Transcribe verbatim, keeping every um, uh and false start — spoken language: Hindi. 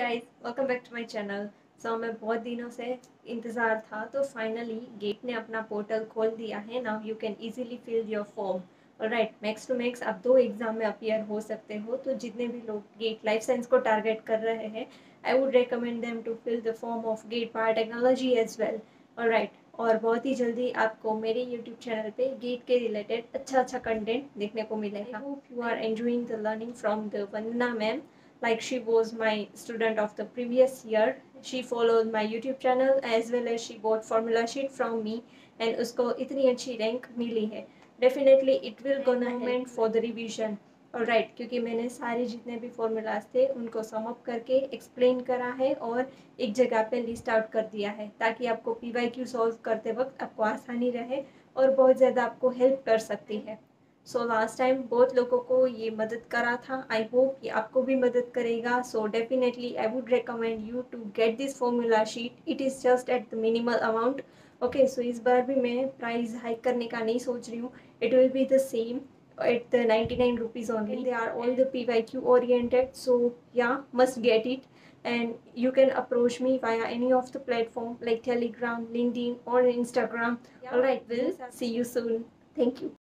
Guys, welcome back to my channel. So मैं बहुत दिनों से इंतज़ार था, तो फाइनली गेट ने अपना पोर्टल खोल दिया है। Now you can easily fill your form. Alright, max to max आप दो एग्जाम में अपीयर हो सकते हो। तो जितने भी लोग गेट लाइफ साइंस को टारगेट कर रहे हैं, I would recommend them to fill the form of GATE biotechnology as well. Alright, और बहुत ही जल्दी आपको मेरे यूट्यूब चैनल पे गेट के रिलेटेड अच्छा अच्छा कंटेंट देखने को मिलेगा। I hope you are enjoying the learning from the Vandana ma'am, like she was my student of the previous year. She followed my YouTube channel as well as she bought formula sheet from me and उसको इतनी अच्छी रैंक मिली है। Definitely it will gonna help for the revision. Alright, क्योंकि मैंने सारे जितने भी फॉर्मूलाज थे उनको सम अप करके एक्सप्लेन करा है और एक जगह पे लिस्ट आउट कर दिया है, ताकि आपको पी वाई क्यू सॉल्व करते वक्त आपको आसानी रहे और बहुत ज़्यादा आपको हेल्प कर सकती है। सो लास्ट टाइम बहुत लोगों को ये मदद करा था। आई होप ये आपको भी मदद करेगा। So definitely I would recommend you to get this formula sheet. It is just at the minimal amount. Okay, so इस बार भी मैं प्राइस हाइक करने का नहीं सोच रही हूँ। It will be the same at the ninety-nine rupees only. They are all the P Y Q oriented, so yeah, must get it. And you can approach me via any of the platform like Telegram, LinkedIn or Instagram. Yeah. All right, we'll see you soon. Thank you.